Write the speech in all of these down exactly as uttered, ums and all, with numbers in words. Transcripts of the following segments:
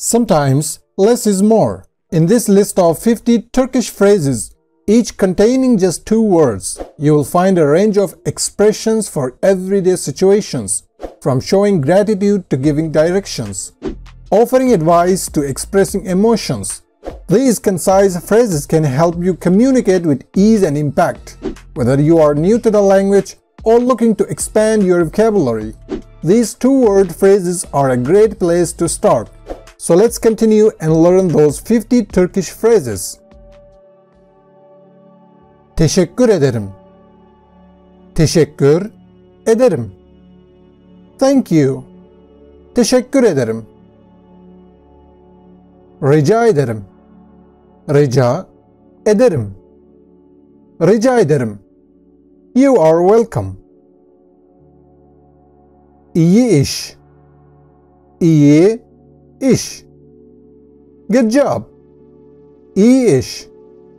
Sometimes less is more. In this list of fifty Turkish phrases, each containing just two words, you will find a range of expressions for everyday situations, from showing gratitude to giving directions, offering advice to expressing emotions. These concise phrases can help you communicate with ease and impact, whether you are new to the language or looking to expand your vocabulary. These two-word phrases are a great place to start. So let's continue and learn those fifty Turkish phrases. Teşekkür ederim. Teşekkür ederim. Thank you. Teşekkür ederim. Rica ederim. Rica ederim. Rica ederim. You are welcome. İyi iş. İyi iş. Good job. İyi iş.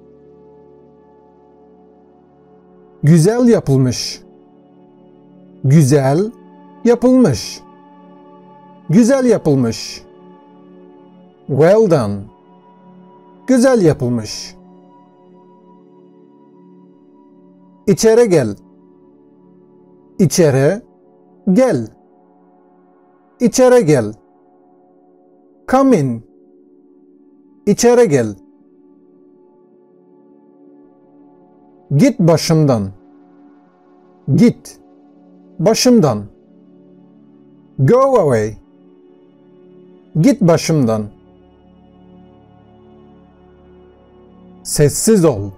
Güzel yapılmış. Güzel yapılmış. Güzel yapılmış. Well done. Güzel yapılmış. İçeri gel. İçeri gel. İçeri gel. Come in. İçeri gel. Git başımdan. Git başımdan. Go away. Git başımdan. Sessiz ol.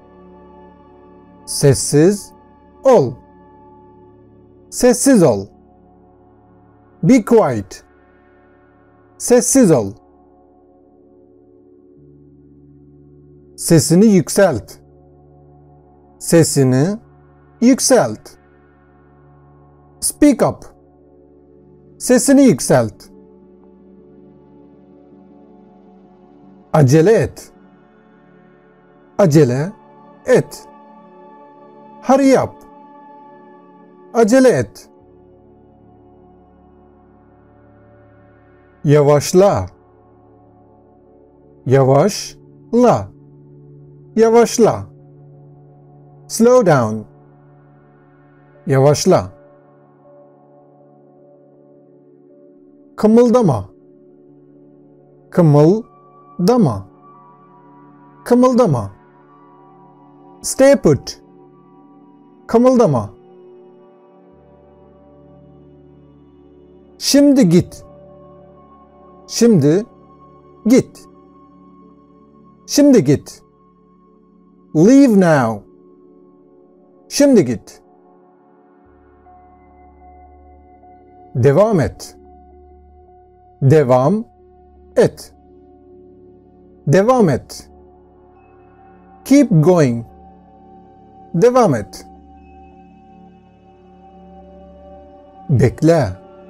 Sessiz ol. Sessiz ol. Be quiet. Sessiz ol. Sesini yükselt. Sesini yükselt. Speak up. Sesini yükselt. Acele et. Acele et. Hurry up. Acele et. Yavaşla. Yavaşla. Yavaşla. Slow down. Yavaşla. Kımıldama. Kımıldama. Kımıldama. Stay put. Kımıldama. Şimdi git. Şimdi git. Şimdi git. Leave now. Şimdi git. Devam et. Devam et. Devam et. Keep going. Devam et. Bekle.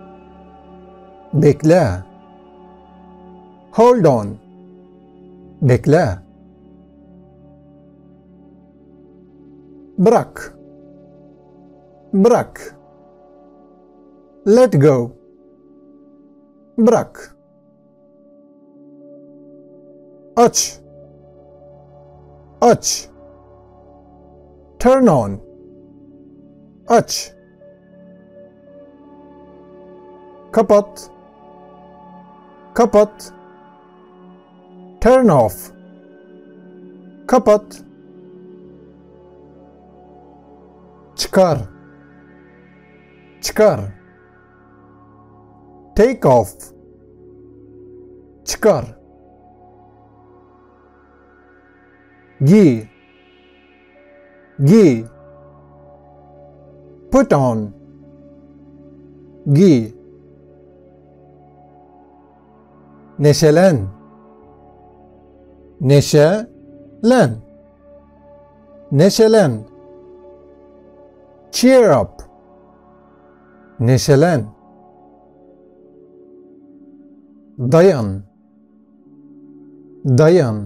Bekle. Hold on. Bekle. Bırak. Bırak. Let go. Bırak. Aç. Aç. Turn on. Aç. Kapat. Kapat. Turn off. Kapat. Çıkar. Çıkar. Take off. Çıkar. Giy. Giy. Put on. Giy. Neşelen. Neşelen. Neşelen. Cheer up. Neşelen. Dayan. Dayan.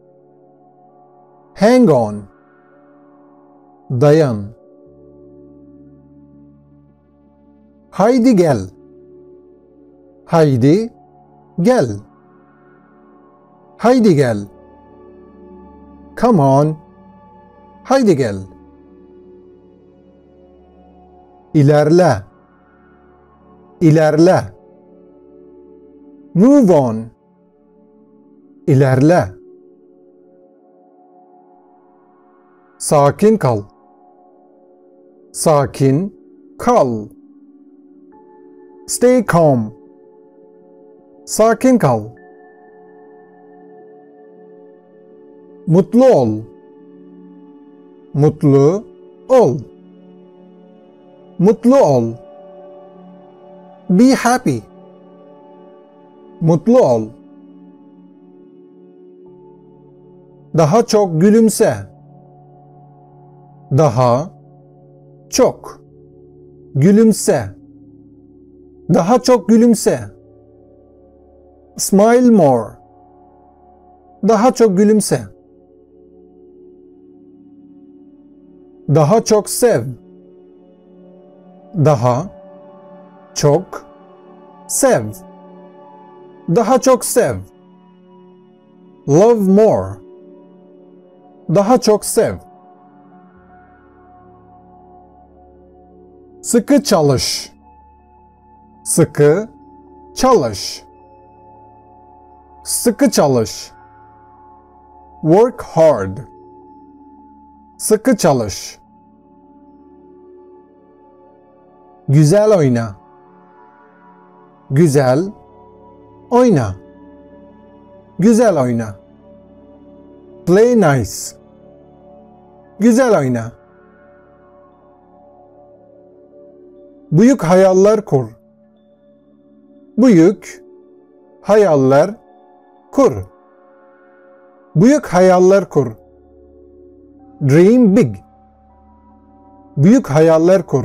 Hang on. Dayan. Haydi gel. Haydi gel. Haydi gel. Come on. Haydi gel. İlerle. İlerle. Move on. İlerle. Sakin kal. Sakin kal. Stay calm. Sakin kal. Mutlu ol. Mutlu ol. Mutlu ol. Be happy. Mutlu ol. Daha çok gülümse. Daha çok gülümse. Daha çok gülümse. Smile more. Daha çok gülümse. Daha çok sev. Daha çok sev. Daha çok sev. Love more. Daha çok sev. Sıkı çalış. Sıkı çalış. Sıkı çalış. Work hard. Sıkı çalış. Güzel oyna. Güzel oyna. Güzel oyna. Play nice. Güzel oyna. Büyük hayaller kur. Büyük hayaller kur. Büyük hayaller kur. Dream big. Büyük hayaller kur.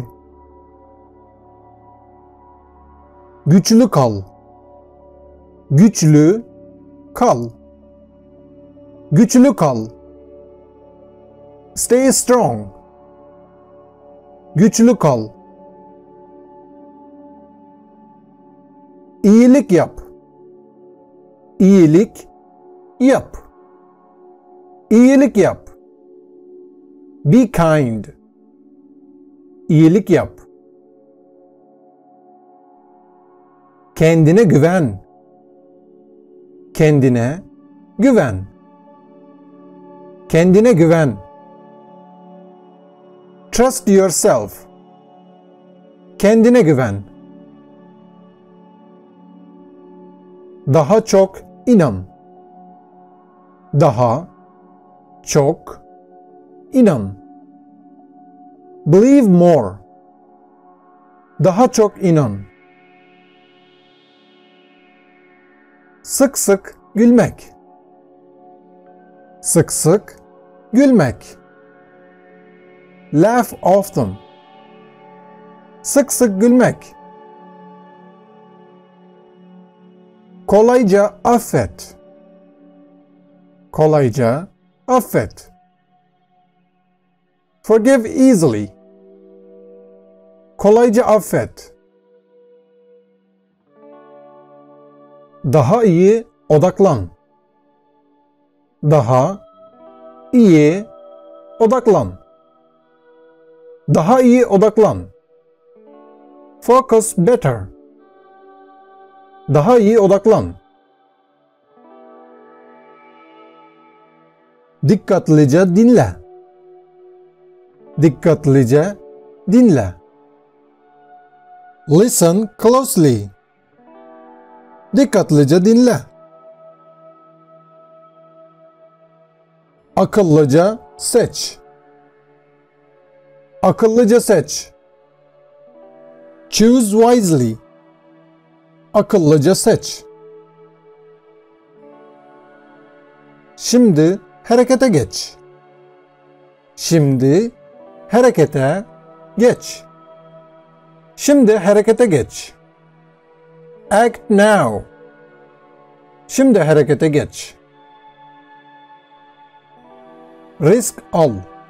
Güçlü kal. Güçlü kal. Güçlü kal. Stay strong. Güçlü kal. İyilik yap. İyilik yap. İyilik yap. Be kind. İyilik yap. Kendine güven. Kendine güven. Kendine güven. Trust yourself. Kendine güven. Daha çok inan. Daha çok inan. Believe more. Daha çok inan. Sık sık gülmek. Sık sık gülmek. Laugh often. Sık sık gülmek. Kolayca affet. Kolayca affet. Forgive easily. Kolayca affet. Daha iyi odaklan. Daha iyi odaklan. Daha iyi odaklan. Focus better. Daha iyi odaklan. Dikkatlice dinle. Dikkatlice dinle. Listen closely. Dikkatlice dinle. Akıllıca seç. Akıllıca seç. Choose wisely. Akıllıca seç. Şimdi harekete geç. Şimdi harekete geç. Şimdi harekete geç. Act now. Şimdi harekete geç. Risk al.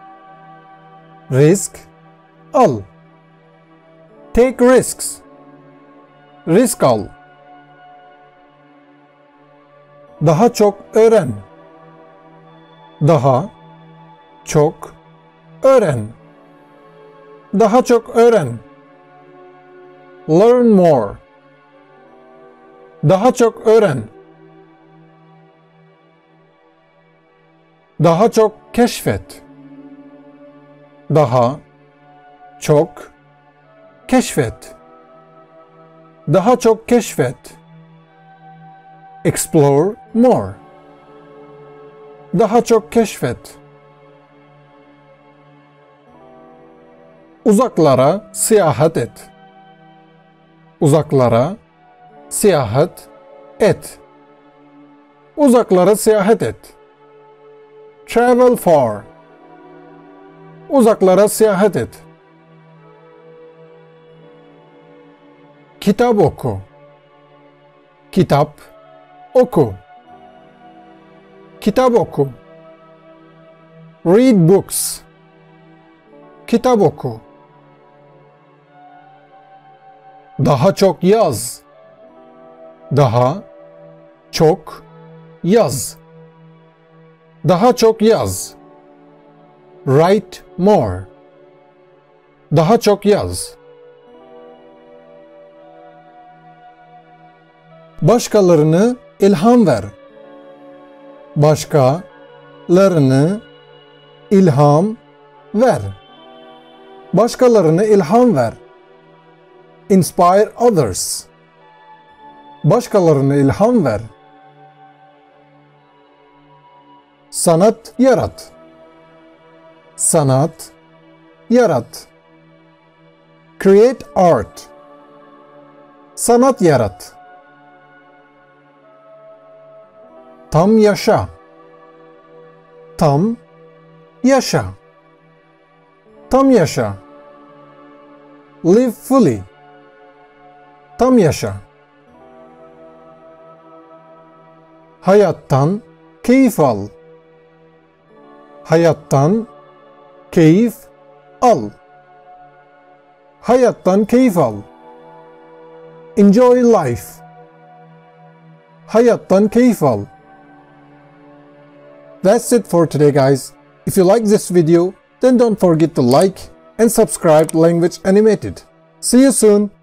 Risk al. Take risks. Risk al. Daha çok öğren. Daha çok öğren. Daha çok öğren. Learn more. Daha çok öğren. Daha çok keşfet. Daha çok keşfet. Daha çok keşfet. Explore more. Daha çok keşfet. Uzaklara seyahat et. Uzaklara seyahat et. Uzaklara seyahat et. Travel far. Uzaklara seyahat et. Kitap oku. Kitap oku. Kitap oku. Read books. Kitap oku. Daha çok yaz. Daha çok yaz. Daha çok yaz. Write more. Daha çok yaz. Başkalarını ilham ver. Başkalarını ilham ver. Başkalarını ilham ver. Inspire others. Başkalarını ilham ver. Sanat yarat. Sanat yarat. Create art. Sanat yarat. Tam yaşa. Tam yaşa. Tam yaşa. Live fully. Tam yaşa. Hayattan keyif al. Hayattan keyif al. Hayattan keyif al. Enjoy life. Hayattan keyif al. That's it for today, guys. If you like this video, then don't forget to like and subscribe to Language Animated. See you soon.